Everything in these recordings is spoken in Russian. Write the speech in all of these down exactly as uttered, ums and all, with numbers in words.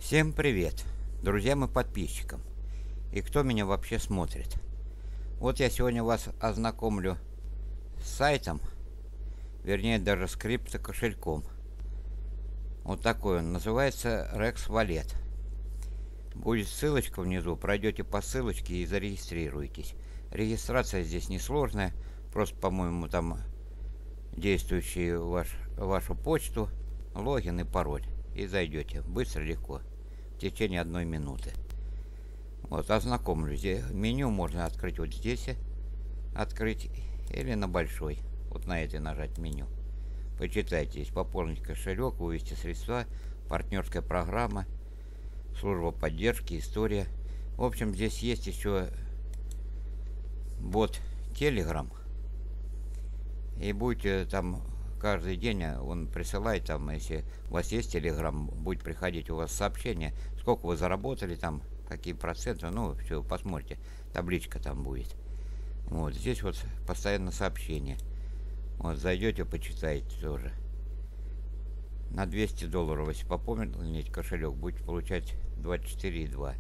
Всем привет, друзьям и подписчикам, и кто меня вообще смотрит. Вот я сегодня вас ознакомлю с сайтом, вернее даже с криптокошельком. Вот такой он, называется Rex Wallet. Будет ссылочка внизу, пройдете по ссылочке и зарегистрируйтесь. Регистрация здесь несложная, просто, по-моему, там действующий ваш, вашу почту, логин и пароль. И зайдете. Быстро, легко. В течение одной минуты. Вот, ознакомлюсь. Меню можно открыть вот здесь. Открыть. Или на большой. Вот на этой нажать меню. Почитайте. Здесь пополнить кошелек, вывести средства, партнерская программа, служба поддержки, история. В общем, здесь есть еще бот Telegram. И будете там каждый день он присылает, там, если у вас есть Телеграм, будет приходить у вас сообщение, сколько вы заработали там, какие проценты, ну, все, посмотрите, табличка там будет. Вот, здесь вот постоянно сообщение. Вот, зайдете, почитаете тоже. На двести долларов, если пополнить кошелек, будете получать двадцать четыре и два.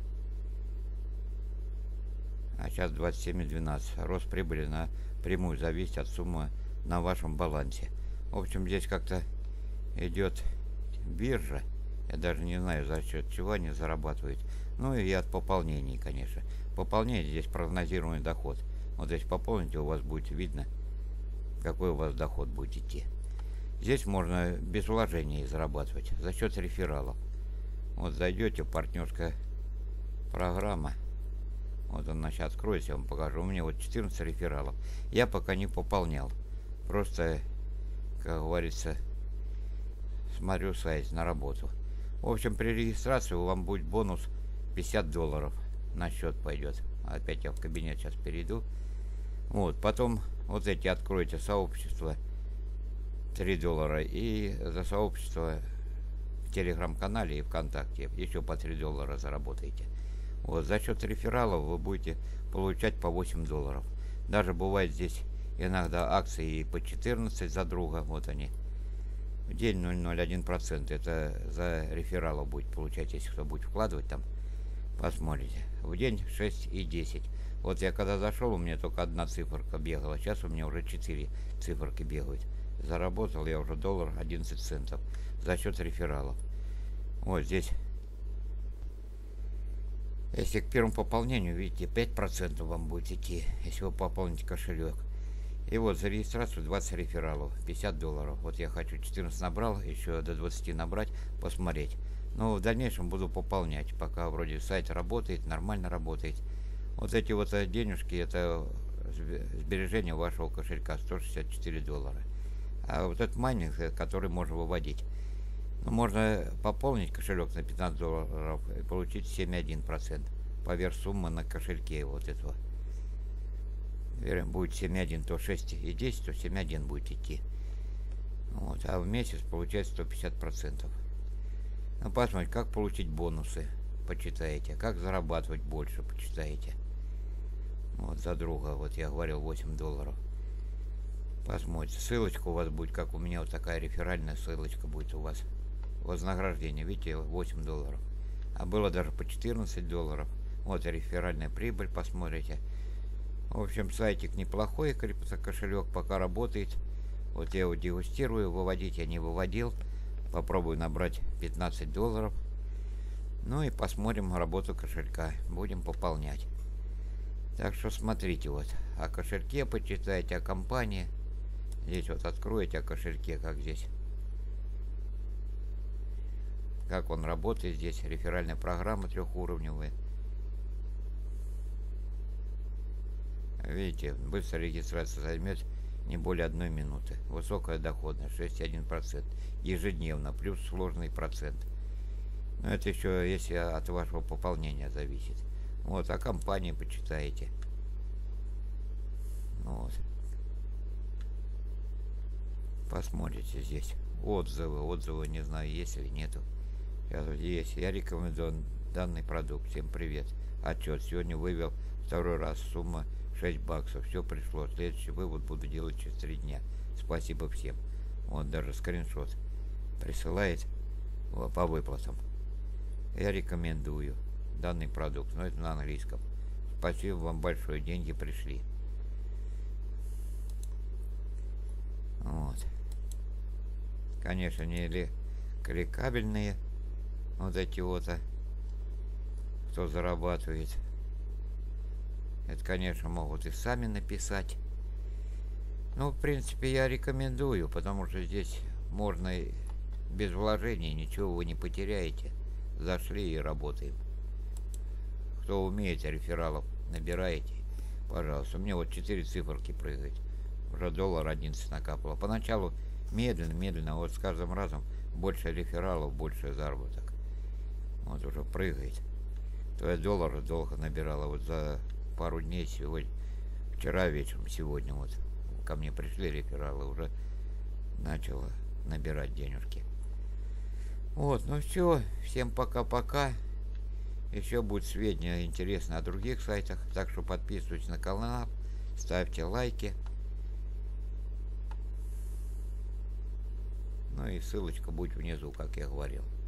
А сейчас двадцать семь и двенадцать. Рост прибыли напрямую зависит от суммы на вашем балансе. В общем, здесь как-то идет биржа. Я даже не знаю, за счет чего они зарабатывают. Ну и от пополнений, конечно. Пополнение здесь прогнозируемый доход. Вот здесь пополните, у вас будет видно, какой у вас доход будет идти. Здесь можно без вложений зарабатывать за счет рефералов. Вот зайдете, партнерская программа. Вот она сейчас откроется, я вам покажу. У меня вот четырнадцать рефералов. Я пока не пополнял. Просто, как говорится, смотрю сайт на работу. В общем, при регистрации вам будет бонус пятьдесят долларов на счет пойдет. Опять я в кабинет сейчас перейду. Вот, потом вот эти откроете сообщество три доллара. И за сообщество в телеграм-канале и ВКонтакте еще по три доллара заработаете. Вот, за счет рефералов вы будете получать по восемь долларов. Даже бывает здесь иногда акции и по четырнадцать за друга. Вот они. В день ноль целых ноль один процент. Это за рефералов будет получать, если кто будет вкладывать там. Посмотрите. В день шесть и десять. Вот я когда зашел, у меня только одна циферка бегала. Сейчас у меня уже четыре циферки бегают. Заработал я уже доллар одиннадцать центов. За счет рефералов. Вот здесь. Если к первому пополнению, видите, пять процентов вам будет идти, если вы пополните кошелек. И вот за регистрацию двадцать рефералов, пятьдесят долларов. Вот я хочу четырнадцать набрал, еще до двадцати набрать, посмотреть. Но в дальнейшем буду пополнять, пока вроде сайт работает, нормально работает. Вот эти вот денежки, это сбережения вашего кошелька, сто шестьдесят четыре доллара. А вот этот майнинг, который можно выводить. Ну, можно пополнить кошелек на пятнадцать долларов и получить семь целых один десятых процента поверх суммы на кошельке вот этого. Будет семь целых один, то шесть и десять, то семь целых один будет идти. Вот, а в месяц получается сто пятьдесят процентов. Ну, посмотрите, как получить бонусы, почитаете. Как зарабатывать больше, почитаете. Вот, за друга, вот я говорил, восемь долларов. Посмотрите, ссылочка у вас будет, как у меня вот такая реферальная ссылочка будет у вас. Вознаграждение, видите, восемь долларов. А было даже по четырнадцать долларов. Вот реферальная прибыль, посмотрите. В общем, сайтик неплохой, криптокошелек пока работает. Вот я его дегустирую, выводить я не выводил. Попробую набрать пятнадцать долларов. Ну и посмотрим работу кошелька. Будем пополнять. Так что смотрите вот. О кошельке почитайте, о компании. Здесь вот откроете о кошельке, как здесь. Как он работает здесь. Реферальная программа трехуровневая. Видите, быстрая регистрация займет не более одной минуты. Высокая доходность шесть целых один десятый процента. Ежедневно, плюс сложный процент. Но это еще если от вашего пополнения зависит. Вот, о компании почитаете. Вот. Посмотрите здесь. Отзывы, отзывы, не знаю, есть или нету. Сейчас вот есть. Я рекомендую данный продукт. Всем привет. Отчет. Сегодня вывел второй раз. Сумма шесть баксов. Все пришло. Следующий вывод буду делать через три дня. Спасибо всем. Вот даже скриншот присылает по выплатам. Я рекомендую данный продукт, но это на английском. Спасибо вам большое, деньги пришли. Вот. Конечно, не ли кликабельные вот эти вот, а, кто зарабатывает. Это, конечно, могут и сами написать. Ну, в принципе, я рекомендую, потому что здесь можно и без вложений, ничего вы не потеряете. Зашли и работаем. Кто умеет, рефералов набираете, пожалуйста. У меня вот четыре циферки прыгает. Уже доллар одиннадцать накапало. Поначалу медленно, медленно, вот с каждым разом больше рефералов, больше заработок. Вот уже прыгает. То я доллар долго набирала вот за пару дней сегодня, вчера вечером, сегодня вот ко мне пришли рефералы, уже начала набирать денежки. Вот, ну все, всем пока-пока. Еще будет сведения интересные о других сайтах, так что подписывайтесь на канал, ставьте лайки. Ну и ссылочка будет внизу, как я говорил.